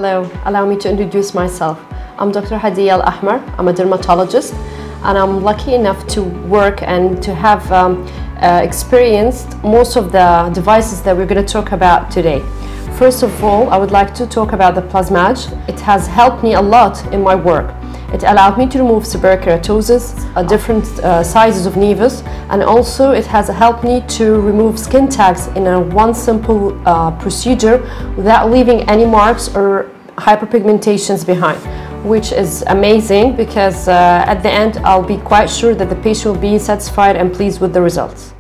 Hello, allow me to introduce myself. I'm Dr. Hadya Al Ahmar. I'm a dermatologist, and I'm lucky enough to work and to have experienced most of the devices that we're going to talk about today. First of all, I would like to talk about the Plasmage. It has helped me a lot in my work. It allowed me to remove severe keratosis, different sizes of nevus, and also it has helped me to remove skin tags in one simple procedure without leaving any marks or hyperpigmentations behind, which is amazing because at the end I'll be quite sure that the patient will be satisfied and pleased with the results.